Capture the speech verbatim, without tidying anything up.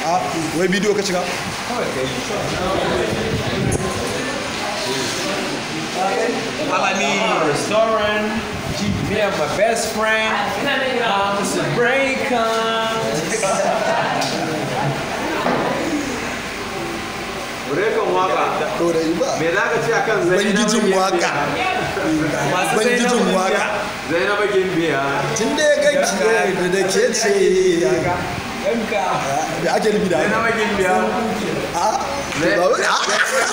a wai bidiyo ka shiga Alameen restaurant. Me and my best friend. Hamisu breakers. Breakan waka. to da ba Me za ka ce akan bangijin waka bangijin waka Zainabu Gimbiya. tun da ya ganki da da ke ce Yanka. da ake nufi da Zainabu Gimbiya. a ba wai a